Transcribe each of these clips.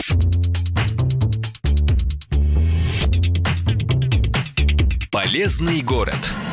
Полезный город.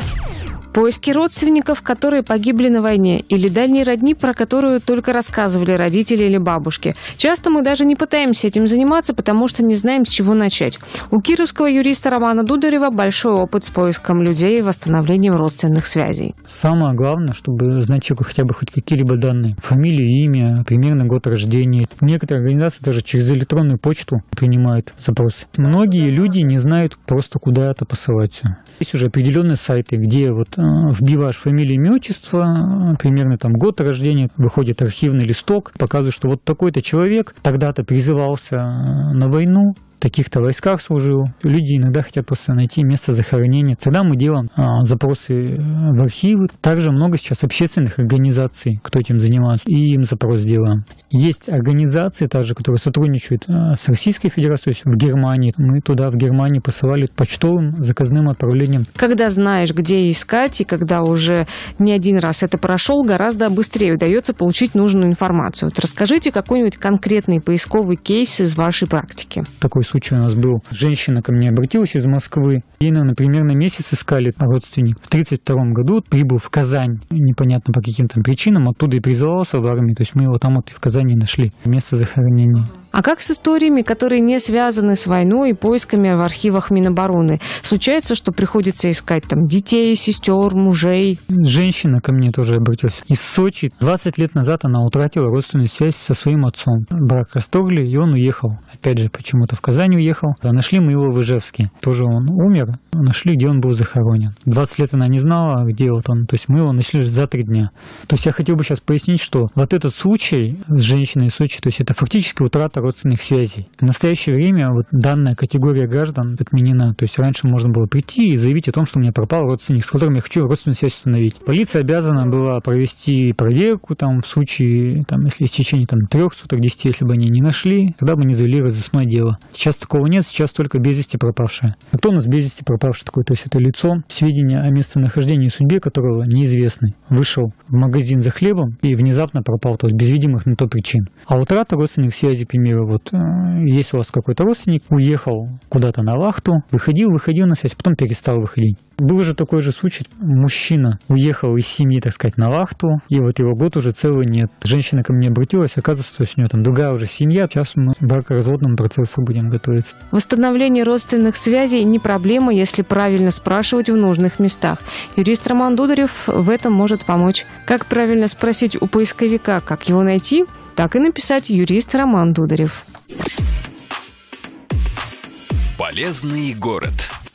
Поиски родственников, которые погибли на войне, или дальней родни, про которую только рассказывали родители или бабушки. Часто мы даже не пытаемся этим заниматься, потому что не знаем, с чего начать. У кировского юриста Романа Дударева большой опыт с поиском людей и восстановлением родственных связей. Самое главное, чтобы знать человеку хотя бы хоть какие-либо данные. Фамилию, имя, примерно год рождения. Некоторые организации даже через электронную почту принимают запросы. Многие люди не знают просто, куда это посылать все. Есть уже определенные сайты, где вбиваешь фамилию, имя, отчество, примерно год рождения, выходит архивный листок, показывает, что вот такой-то человек тогда-то призывался на войну, в таких-то войсках служил. Люди иногда хотят просто найти место захоронения. Тогда мы делаем запросы в архивы. Также много сейчас общественных организаций, кто этим занимается, и им запрос делаем. Есть организации также, которые сотрудничают с Российской Федерацией, то есть в Германии. Мы туда, в Германии, посылали почтовым заказным отправлением. Когда знаешь, где искать, и когда уже не один раз это прошел, гораздо быстрее удается получить нужную информацию. Вот расскажите какой-нибудь конкретный поисковый кейс из вашей практики. Такой случай у нас был. Женщина ко мне обратилась из Москвы. Ей, наверное, примерно месяц искали родственник. В 1932 году прибыл в Казань. Непонятно по каким там причинам. Оттуда и призывался в армию. То есть мы его там в Казани нашли. Место захоронения. А как с историями, которые не связаны с войной и поисками в архивах Минобороны? Случается, что приходится искать детей, сестер, мужей? Женщина ко мне тоже обратилась. Из Сочи. 20 лет назад она утратила родственную связь со своим отцом. Брак расторгли, и он уехал. Опять же, почему-то в Казань уехал. А нашли мы его в Ижевске. Тоже он умер. Нашли, где он был захоронен. 20 лет она не знала, где он. То есть мы его нашли за 3 дня. То есть я хотел бы сейчас пояснить, что вот этот случай с женщиной из Сочи, то есть это фактически утрата родственных связей. В настоящее время данная категория граждан отменена. То есть раньше можно было прийти и заявить о том, что у меня пропал родственник, с которым я хочу родственную связь установить. Полиция обязана была провести проверку в случае, если в течение 3 суток, 10, если бы они не нашли, тогда бы они завели розыскное дело. Сейчас такого нет, сейчас только без вести пропавшее. А кто у нас без вести пропавший такой? То есть это лицо, сведения о местонахождении и судьбе которого неизвестны. Вышел в магазин за хлебом и внезапно пропал, то есть без видимых на то причин. А утрата родственных связей, к примеру, есть у вас какой-то родственник, уехал куда-то на вахту, выходил на связь, потом перестал выходить. Был же такой же случай. Мужчина уехал из семьи, на вахту, и его год уже целый нет. Женщина ко мне обратилась, оказывается, что у нее другая уже семья. Сейчас мы к бракоразводному процессу будем готовиться. Восстановление родственных связей не проблема, если правильно спрашивать в нужных местах. Юрист Роман Дударев в этом может помочь. Как правильно спросить у поисковика, как его найти, так и написать юрист Роман Дударев. Полезный город.